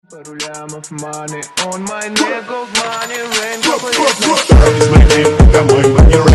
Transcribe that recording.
Of money on my neck, gold money, rain, Домой,